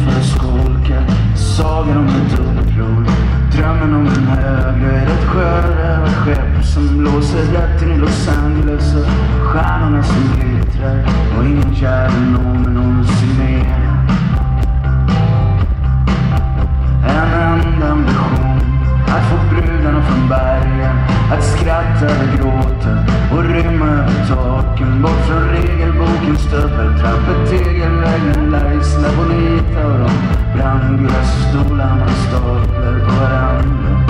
för skolka, sagan om ett uppror, drömmen om en högre, ett sjörövarskepp som blåser rätt in i Los Angeles och stjärnorna som glittrar och ingen jävel någon någonsin mer. En enda ambition, att få brudarna från bergen, att skratta eller gråta och rymma över taken, bort från regelbokens stöveltrapp, ett tegelväggen där Isla Bonita och de brandgula stolarna staplar på varandra.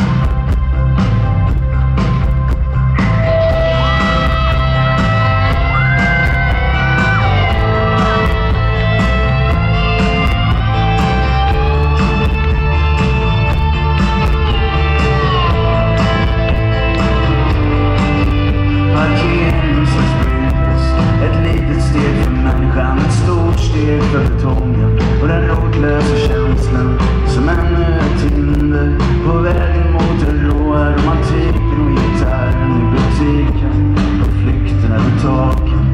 Ett stort steg för betongen och den rotlösa känslan som ännu ett hinder på vägen mot den råa romantiken och gitarren i butiken och flykten över taken.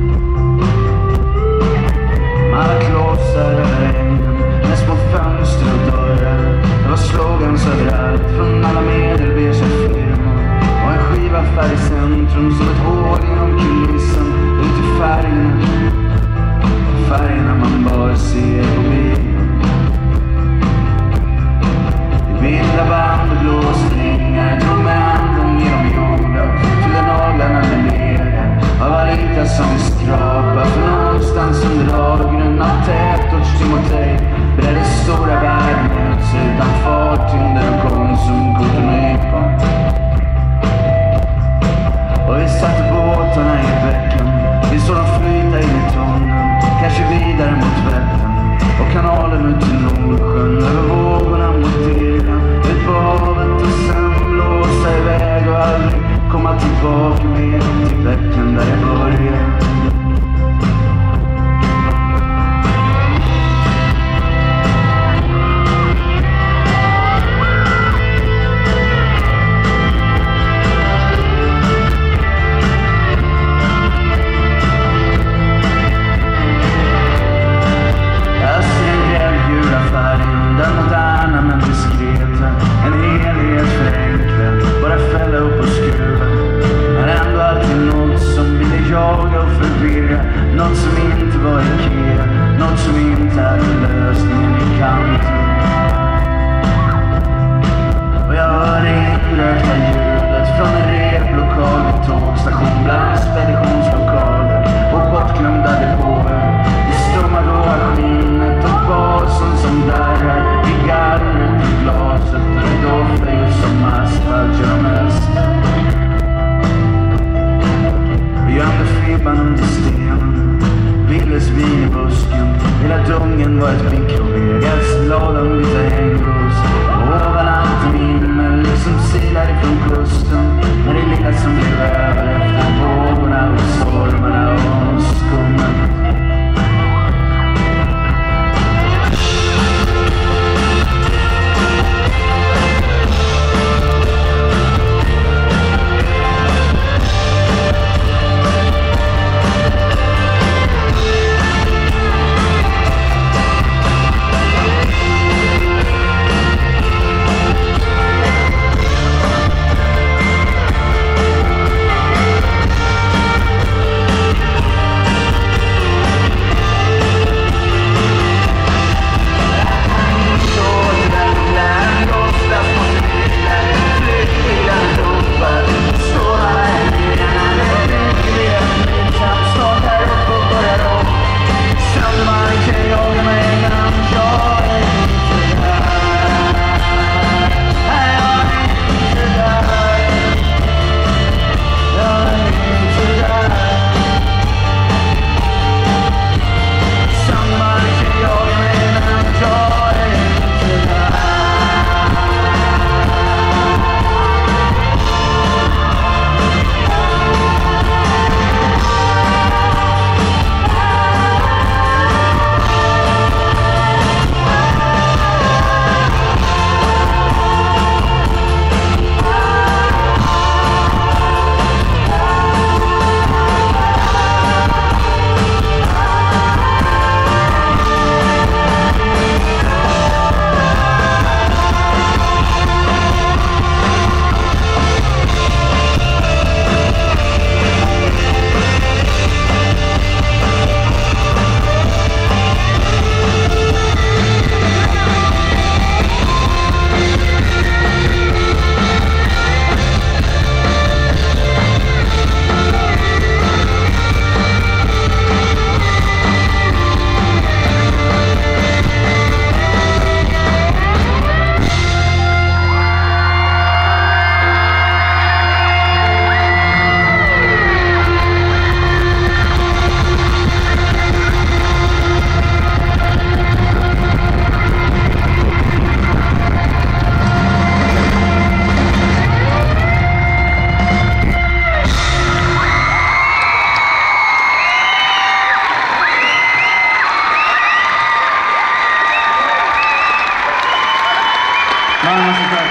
Alla klossar över ängen med små fönster och dörrar. Det var slogans överallt från alla medelbeiga firmor och en skivaffär i centrum som ett hål genom kulissen ut i färgerna man bara ser på bilen. I vilda band och blåsringar drog männen genom jorden fyllde naglarna med lera av alita som vi skrapar för någonstans under avgrunden av tätort Timotej bredde stora världen ut sig utan fartynder och konsumkorten och ypan. Och vi satte båtarna i bäcken, vi såg dem flyta in i tunneln, kanske vidare mot Vättern och kanalen ut till Nordsjön, över vågorna mot Irland, ut på havet och sen blåsa iväg och aldrig komma tillbaka mer till bäcken där jag började. Den moderna men diskreta, en helhet förenklad, bara fälla upp och skruva. Men ändå alltid något som ville jaga och förvirra, något som inte var Ikea, något som inte hade lösningen i kanten. Och jag hörde inrökta ljudet från en replokal vid tågstation bland speditionslokaler och bortglömda depåer. Det strummade då skinnet och basen som darrar i gallret i glaset och det doftar just som asfalt gör mest. Vi gömde fibban under stenen, Willes vin i busken, hela dungen var ett mikroväg, lådan bytte hängbros och ovan allt himmel liksom silar ifrån kusten när det lilla som blev över efter vågorna och stormarna och skummen. Varmaste tack.